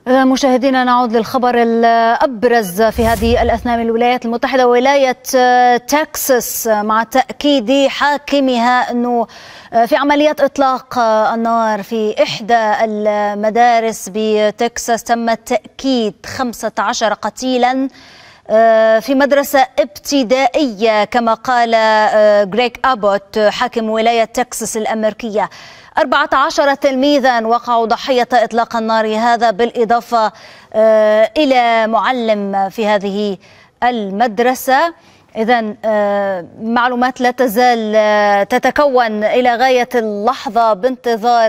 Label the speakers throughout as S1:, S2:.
S1: مشاهدينا، نعود للخبر الأبرز في هذه الأثناء من الولايات المتحدة. ولاية تكساس مع تأكيد حاكمها أنه في عمليات إطلاق النار في إحدى المدارس بتكساس تم تأكيد 15 قتيلا في مدرسة ابتدائية، كما قال غريغ أبوت حاكم ولاية تكساس الأمريكية. 14 تلميذا وقعوا ضحية إطلاق النار هذا، بالإضافة إلى معلم في هذه المدرسة. إذن معلومات لا تزال تتكون إلى غاية اللحظة بانتظار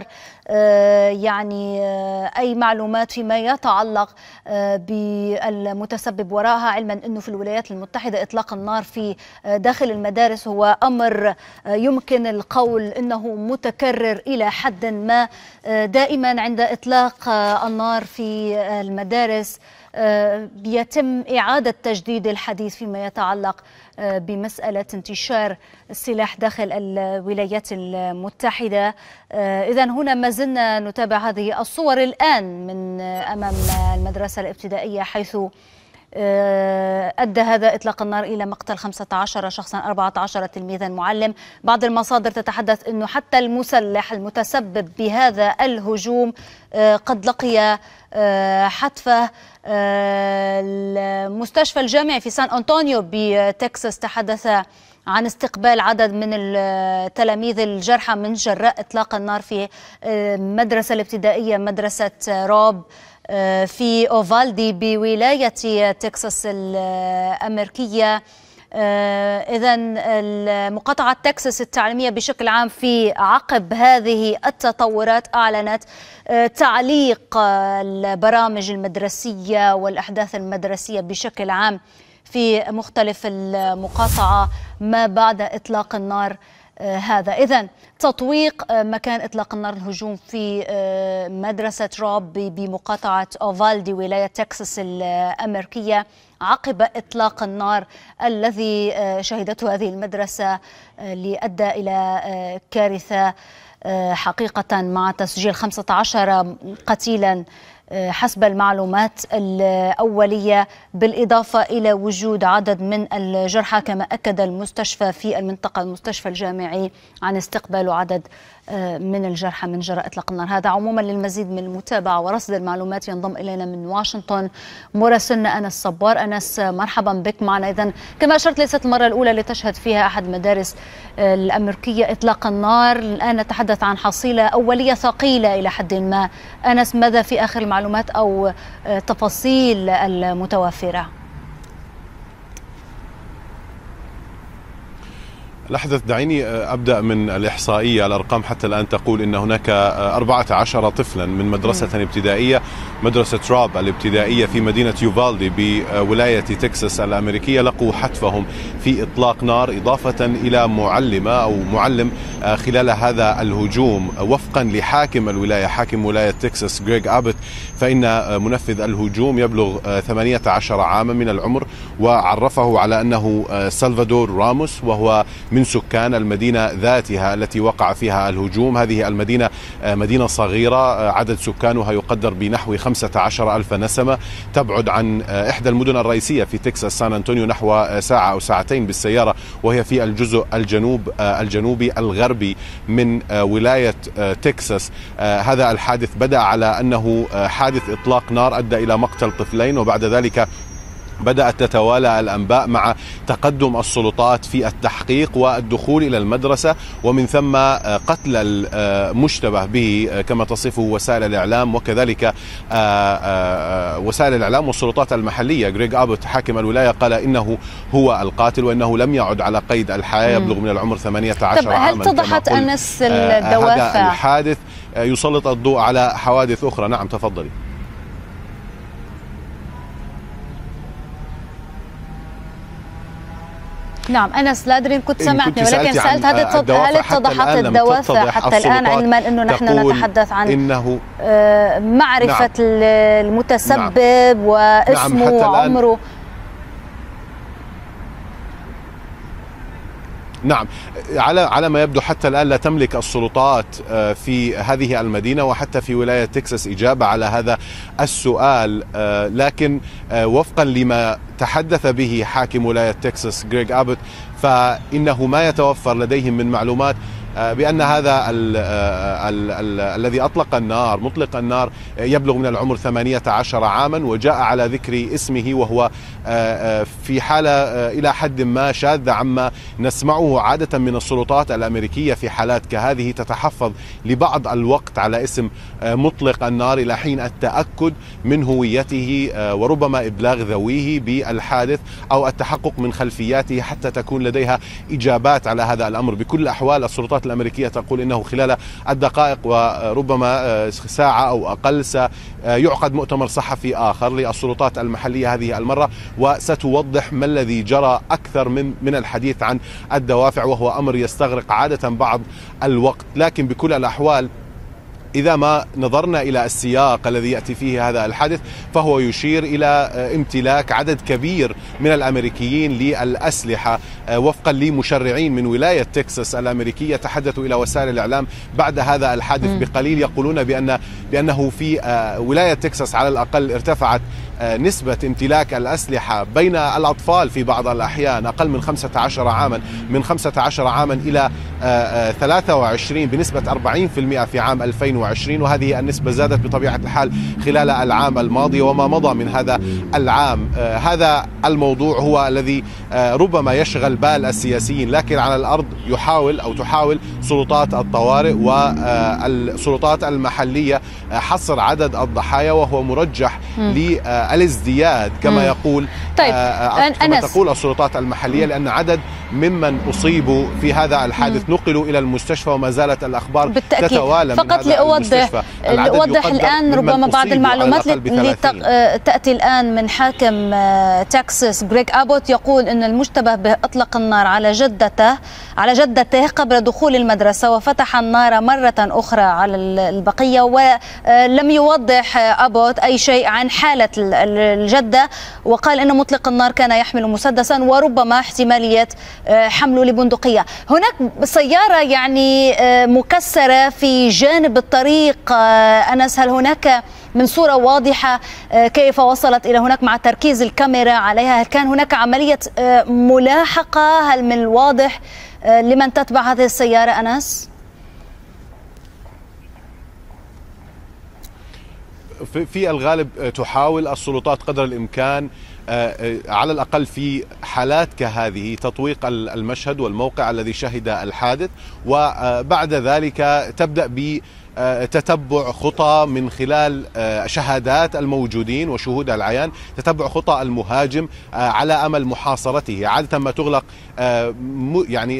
S1: أي معلومات فيما يتعلق بالمتسبب وراءها، علما أنه في الولايات المتحدة إطلاق النار في داخل المدارس هو أمر يمكن القول أنه متكرر إلى حد ما. دائما عند إطلاق النار في المدارس يتم إعادة تجديد الحديث فيما يتعلق بمسألة انتشار السلاح داخل الولايات المتحدة. إذن هنا ما زلنا نتابع هذه الصور الآن من أمام المدرسة الابتدائية، حيث أدى هذا إطلاق النار إلى مقتل 15 شخصا، 14 تلميذا، معلم. بعض المصادر تتحدث أنه حتى المسلح المتسبب بهذا الهجوم قد لقي حتفه. المستشفى الجامعي في سان أنطونيو بتكساس تحدث عن استقبال عدد من التلاميذ الجرحى من جراء إطلاق النار في المدرسة الابتدائية، مدرسة روب في أوفالدي بولاية تكساس الأمريكية. إذن مقاطعة تكساس التعليمية بشكل عام في عقب هذه التطورات أعلنت تعليق البرامج المدرسية والأحداث المدرسية بشكل عام في مختلف المقاطعة ما بعد إطلاق النار هذا. إذن تطويق مكان إطلاق النار الهجوم في مدرسة روب بمقاطعة أوفالدي ولاية تكساس الأمريكية عقب إطلاق النار الذي شهدته هذه المدرسة، لأدى إلى كارثة حقيقة مع تسجيل 15 قتيلا حسب المعلومات الأولية، بالإضافة إلى وجود عدد من الجرحى، كما أكد المستشفى في المنطقة، المستشفى الجامعي، عن استقبال عدد من الجرحى من جراء إطلاق النار هذا. عموما للمزيد من المتابعة ورصد المعلومات ينضم إلينا من واشنطن مراسلنا أنس صبار. أنس، مرحبا بك معنا. إذن كما أشرت، ليست المرة الأولى لتشهد فيها أحد مدارس الأمريكية إطلاق النار. الآن نتحدث عن حصيلة أولية ثقيلة إلى حد ما. أنس، ماذا في آخر المعلومات أو تفاصيل المتوافرة؟
S2: الأحدث، دعيني أبدأ من الإحصائية. الأرقام حتى الآن تقول أن هناك 14 طفلا من مدرسة ابتدائية، مدرسة روب الابتدائية في مدينة يوفالدي بولاية تكساس الأمريكية، لقوا حتفهم في إطلاق نار، إضافة إلى معلمة أو معلم خلال هذا الهجوم. وفقا لحاكم الولاية، حاكم ولاية تكساس غريغ أبوت، فإن منفذ الهجوم يبلغ 18 عاما من العمر، وعرفه على أنه سلفادور راموس، وهو من سكان المدينة ذاتها التي وقع فيها الهجوم. هذه المدينة مدينة صغيرة، عدد سكانها يقدر بنحو 15,000 نسمة، تبعد عن إحدى المدن الرئيسية في تكساس سان أنطونيو نحو ساعة أو ساعتين بالسيارة، وهي في الجزء الجنوبي الغربي من ولاية تكساس. هذا الحادث بدأ على أنه حادث إطلاق نار أدى إلى مقتل طفلين، وبعد ذلك بدأت تتوالى الأنباء مع تقدم السلطات في التحقيق والدخول إلى المدرسة، ومن ثم قتل المشتبه به كما تصفه وسائل الإعلام، وكذلك وسائل الإعلام والسلطات المحلية. غريغ أبوت حاكم الولاية قال إنه هو القاتل وإنه لم يعد على قيد الحياة، يبلغ من العمر 18 عاما.
S1: هل اتضحت أنس الدوافع؟
S2: هذا الحادث يسلط الضوء على حوادث أخرى. نعم، تفضلي.
S1: نعم أنس، لا أدري إن كنت سمعتني، ولكن سألت هل اتضحت الدوافع حتى الآن، علما أنه نحن نتحدث عن إنه معرفة المتسبب واسمه وعمره.
S2: نعم، على ما يبدو حتى الآن لا تملك السلطات في هذه المدينة وحتى في ولاية تكساس إجابة على هذا السؤال، لكن وفقا لما تحدث به حاكم ولاية تكساس غريغ أبوت فإنه ما يتوفر لديهم من معلومات بأن هذا الذي أطلق النار مطلق النار يبلغ من العمر 18 عاما، وجاء على ذكر اسمه، وهو في حالة إلى حد ما شاذة عما نسمعه عادة من السلطات الأمريكية في حالات كهذه، تتحفظ لبعض الوقت على اسم مطلق النار إلى حين التأكد من هويته وربما إبلاغ ذويه بالحادث أو التحقق من خلفياته حتى تكون لديها إجابات على هذا الأمر. بكل الأحوال السلطات الأمريكية تقول إنه خلال الدقائق وربما ساعة أو أقل سيعقد مؤتمر صحفي آخر للسلطات المحلية هذه المرة، وستوضح ما الذي جرى أكثر من الحديث عن الدوافع، وهو أمر يستغرق عادة بعض الوقت. لكن بكل الأحوال إذا ما نظرنا إلى السياق الذي يأتي فيه هذا الحادث فهو يشير إلى امتلاك عدد كبير من الأمريكيين للأسلحة، وفقا لمشرعين من ولاية تكساس الأمريكية تحدثوا إلى وسائل الإعلام بعد هذا الحادث بقليل، يقولون بأنه في ولاية تكساس على الأقل ارتفعت نسبة امتلاك الأسلحة بين الأطفال في بعض الأحيان أقل من 15 عاما، من 15 عاما إلى 23 بنسبة 40% في عام 2020، وهذه النسبة زادت بطبيعة الحال خلال العام الماضي وما مضى من هذا العام. هذا الموضوع هو الذي ربما يشغل بال السياسيين، لكن على الأرض تحاول سلطات الطوارئ والسلطات المحلية حصر عدد الضحايا، وهو مرجح للازدياد كما يقول كما تقول السلطات المحلية، لأن عدد ممن أصيبوا في هذا الحادث نقلوا إلى المستشفى وما زالت الأخبار تتوالى من
S1: فقط
S2: هذا المستشفى.
S1: لأوضح الآن ربما بعض المعلومات اللي تأتي الآن من حاكم تكساس غريغ أبوت، يقول أن المشتبه به أطلق النار على جدته قبل دخول المدرسة وفتح النار مرة أخرى على البقية، ولم يوضح أبوت أي شيء عن حالة الجدة، وقال أن مطلق النار كان يحمل مسدسا وربما احتمالية حمله لبندقية. هناك سيارة يعني مكسرة في جانب الطريق أنس، هل هناك من صورة واضحة كيف وصلت إلى هناك مع تركيز الكاميرا عليها؟ هل كان هناك عملية ملاحقة؟ هل من الواضح لمن تتبع هذه السيارة أنس؟
S2: في الغالب تحاول السلطات قدر الإمكان على الأقل في حالات كهذه تطويق المشهد والموقع الذي شهد الحادث، وبعد ذلك تبدأ تتبع خطى من خلال شهادات الموجودين وشهود العيان، تتبع خطى المهاجم على أمل محاصرته. عادة ما تغلق يعني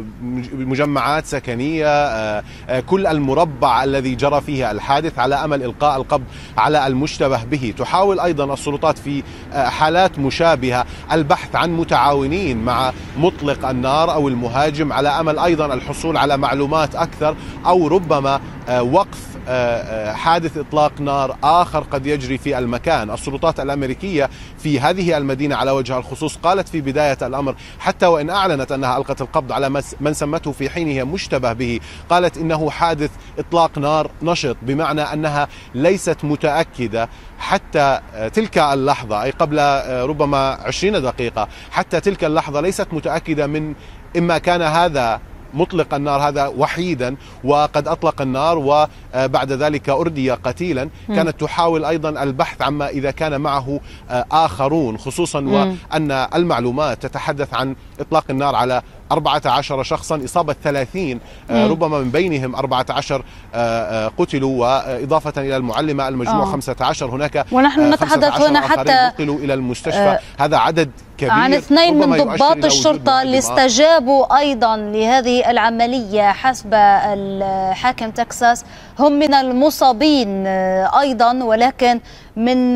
S2: مجمعات سكنية، كل المربع الذي جرى فيه الحادث على أمل إلقاء القبض على المشتبه به. تحاول أيضا السلطات في حالات مشابهة البحث عن متعاونين مع مطلق النار أو المهاجم على أمل أيضا الحصول على معلومات أكثر، أو ربما وقف حادث إطلاق نار آخر قد يجري في المكان. السلطات الأمريكية في هذه المدينة على وجه الخصوص قالت في بداية الأمر، حتى وإن أعلنت أنها ألقت القبض على من سمته في حينه مشتبه به، قالت إنه حادث إطلاق نار نشط، بمعنى أنها ليست متأكدة حتى تلك اللحظة، أي قبل ربما 20 دقيقة، حتى تلك اللحظة ليست متأكدة من إما كان هذا مطلق النار هذا وحيدا وقد أطلق النار وبعد ذلك أردي قتيلا، كانت تحاول أيضا البحث عما إذا كان معه آخرون، خصوصا وأن المعلومات تتحدث عن إطلاق النار على 14 شخصا، إصابة 30 ربما من بينهم 14 قتلوا، وإضافة إلى المعلمة المجموع 15 هناك،
S1: ونحن نتحدث هنا حتى
S2: نقلوا إلى المستشفى. هذا عدد كبير
S1: عن 2 من ضباط الشرطة اللي استجابوا أيضا لهذه العملية حسب الحاكم تكساس، هم من المصابين أيضا، ولكن من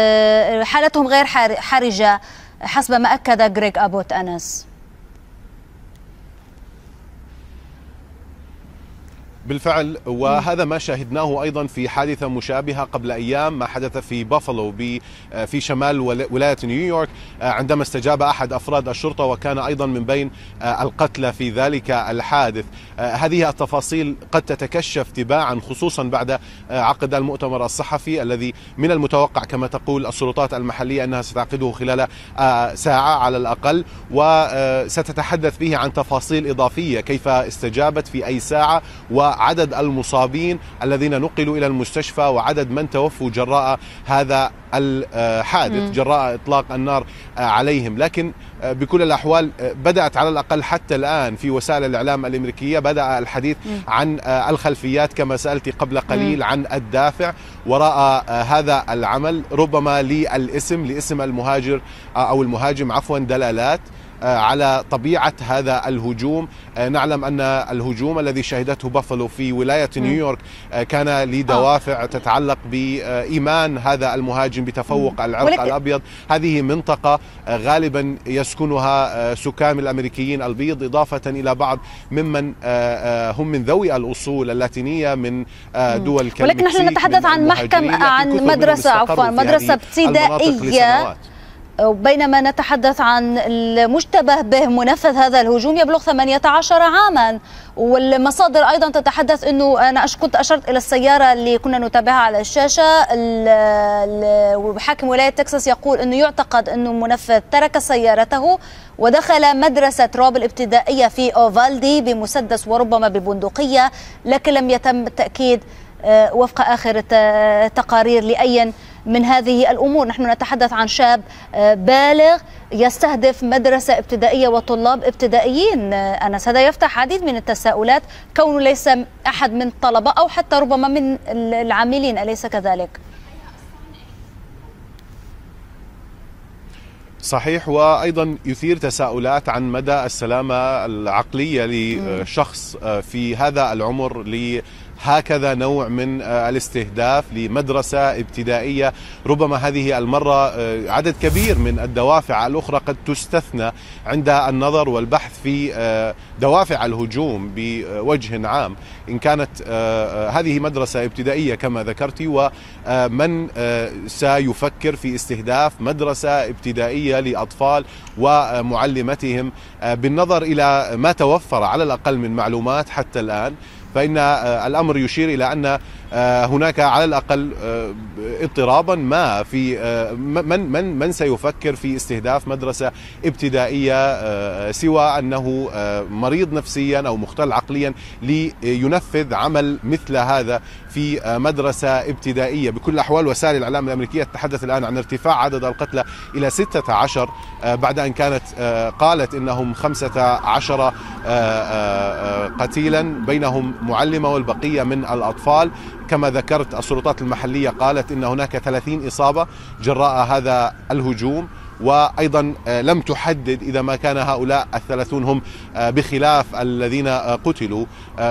S1: حالتهم غير حرجة حسب ما أكد غريغ أبوت أنس.
S2: بالفعل، وهذا ما شاهدناه أيضا في حادثة مشابهة قبل أيام، ما حدث في بافالو في شمال ولاية نيويورك، عندما استجاب أحد أفراد الشرطة وكان أيضا من بين القتلى في ذلك الحادث. هذه التفاصيل قد تتكشف تباعا، خصوصا بعد عقد المؤتمر الصحفي الذي من المتوقع كما تقول السلطات المحلية أنها ستعقده خلال ساعة على الأقل، وستتحدث فيه عن تفاصيل إضافية، كيف استجابت في أي ساعة، وعدد المصابين الذين نقلوا إلى المستشفى، وعدد من توفوا جراء هذا الحادث، جراء إطلاق النار عليهم. لكن بكل الأحوال بدأت على الأقل حتى الآن في وسائل الإعلام الأمريكية بدأ الحديث عن الخلفيات كما سألت قبل قليل، عن الدافع وراء هذا العمل. ربما لاسم المهاجر أو المهاجم دلالات على طبيعة هذا الهجوم. نعلم أن الهجوم الذي شهدته بافالو في ولاية نيويورك كان لدوافع تتعلق بإيمان هذا المهاجم بتفوق العرق الأبيض. هذه منطقة غالبا يسكنها سكان الأمريكيين البيض، إضافة إلى بعض ممن هم من ذوي الأصول اللاتينية من دول كالمكسيك.
S1: ولكن نحن نتحدث عن مدرسة ابتدائية، وبينما نتحدث عن المشتبه به منفذ هذا الهجوم يبلغ 18 عاما. والمصادر أيضا تتحدث أنه أنا كنت أشرت إلى السيارة اللي كنا نتابعها على الشاشة، وحاكم ولاية تكساس يقول أنه يعتقد أنه منفذ ترك سيارته ودخل مدرسة روب الابتدائية في أوفالدي بمسدس وربما ببندقية، لكن لم يتم التأكيد وفق آخر التقارير لأي من هذه الأمور. نحن نتحدث عن شاب بالغ يستهدف مدرسة ابتدائية وطلاب ابتدائيين. أنس، هذا يفتح عديد من التساؤلات، كونه ليس أحد من الطلبة أو حتى ربما من العاملين، أليس كذلك؟
S2: صحيح، وأيضا يثير تساؤلات عن مدى السلامة العقلية لشخص في هذا العمر هكذا نوع من الاستهداف لمدرسة ابتدائية. ربما هذه المرة عدد كبير من الدوافع الأخرى قد تستثنى عند النظر والبحث في دوافع الهجوم بوجه عام، إن كانت هذه مدرسة ابتدائية كما ذكرت، ومن سيفكر في استهداف مدرسة ابتدائية لأطفال ومعلمتهم. بالنظر إلى ما توفر على الأقل من معلومات حتى الآن، فإن الأمر يشير إلى أن هناك على الأقل اضطرابا ما في من سيفكر في استهداف مدرسة ابتدائية سوى أنه مريض نفسيا أو مختل عقليا لينفذ عمل مثل هذا في مدرسة ابتدائية. بكل الأحوال وسائل الإعلام الأمريكية تتحدث الآن عن ارتفاع عدد القتلى إلى 16 بعد أن كانت قالت إنهم 15 قتيلا، بينهم معلمة والبقية من الأطفال. كما ذكرت السلطات المحلية قالت إن هناك 30 إصابة جراء هذا الهجوم، وأيضا لم تحدد إذا ما كان هؤلاء 30 هم بخلاف الذين قتلوا.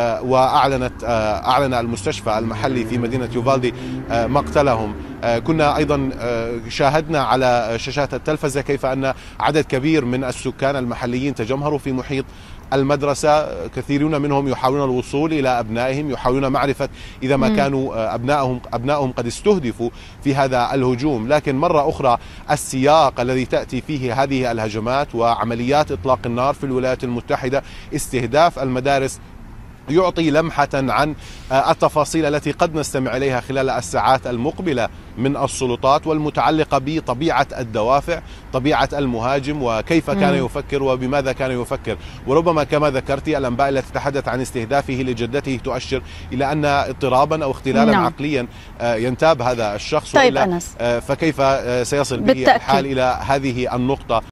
S2: وأعلن المستشفى المحلي في مدينة يوفالدي مقتلهم. كنا أيضا شاهدنا على شاشات التلفزة كيف أن عدد كبير من السكان المحليين تجمهروا في محيط المدرسة، كثيرون منهم يحاولون الوصول إلى أبنائهم، يحاولون معرفة إذا ما كانوا أبنائهم قد استهدفوا في هذا الهجوم. لكن مرة أخرى السياق الذي تأتي فيه هذه الهجمات وعمليات إطلاق النار في الولايات المتحدة، استهداف المدارس، يعطي لمحة عن التفاصيل التي قد نستمع إليها خلال الساعات المقبلة من السلطات، والمتعلقة بطبيعة الدوافع، طبيعة المهاجم، وكيف كان يفكر وبماذا كان يفكر. وربما كما ذكرت الأنباء التي تتحدث عن استهدافه لجدته تؤشر إلى أن اضطرابا أو اختلالا عقليا ينتاب هذا الشخص.
S1: طيب أنس،
S2: فكيف سيصل به الحال إلى هذه النقطة؟